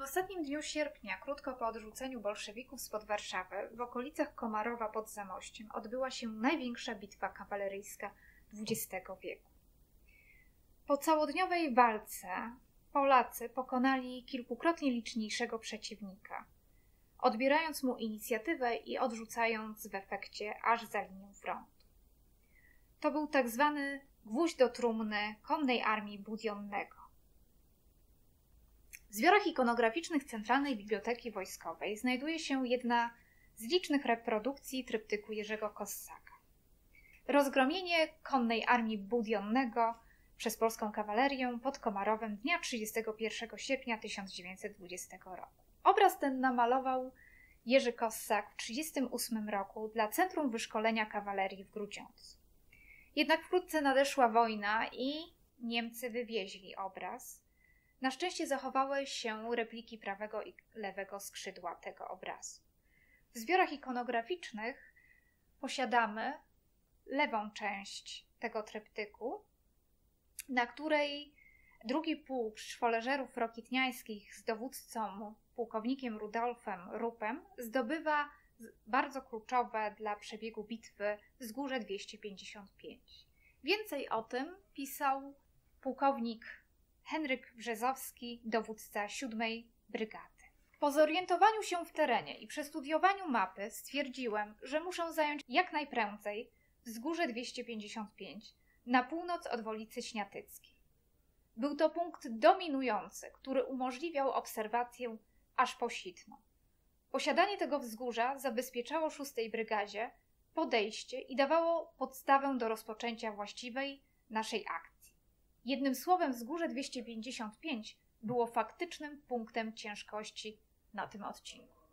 ostatnim dniu sierpnia, krótko po odrzuceniu bolszewików spod Warszawy, w okolicach Komarowa pod Zamościem odbyła się największa bitwa kawaleryjska XX wieku. Po całodniowej walce Polacy pokonali kilkukrotnie liczniejszego przeciwnika, odbierając mu inicjatywę i odrzucając w efekcie aż za linię frontu. To był tak zwany gwóźdź do trumny konnej armii Budionnego. W zbiorach ikonograficznych Centralnej Biblioteki Wojskowej znajduje się jedna z licznych reprodukcji tryptyku Jerzego Kossaka. Rozgromienie konnej armii Budionnego przez polską kawalerię pod Komarowem dnia 31 sierpnia 1920 roku. Obraz ten namalował Jerzy Kossak w 1938 roku dla Centrum Wyszkolenia Kawalerii w Grudziądzu. Jednak wkrótce nadeszła wojna i Niemcy wywieźli obraz. Na szczęście zachowały się repliki prawego i lewego skrzydła tego obrazu. W zbiorach ikonograficznych posiadamy lewą część tego tryptyku, na której drugi pułk szwoleżerów rokitniańskich z dowódcą pułkownikiem Rudolfem Ruppem zdobywa bardzo kluczowe dla przebiegu bitwy wzgórze 255. Więcej o tym pisał pułkownik Henryk Brzezowski, dowódca 7. Brygady. Po zorientowaniu się w terenie i przestudiowaniu mapy stwierdziłem, że muszę zająć jak najprędzej wzgórze 255 na północ od Wolicy Śniatyckiej. Był to punkt dominujący, który umożliwiał obserwację aż po Sitno. Posiadanie tego wzgórza zabezpieczało 6. Brygadzie podejście i dawało podstawę do rozpoczęcia właściwej naszej akcji. Jednym słowem, wzgórze 255 było faktycznym punktem ciężkości na tym odcinku.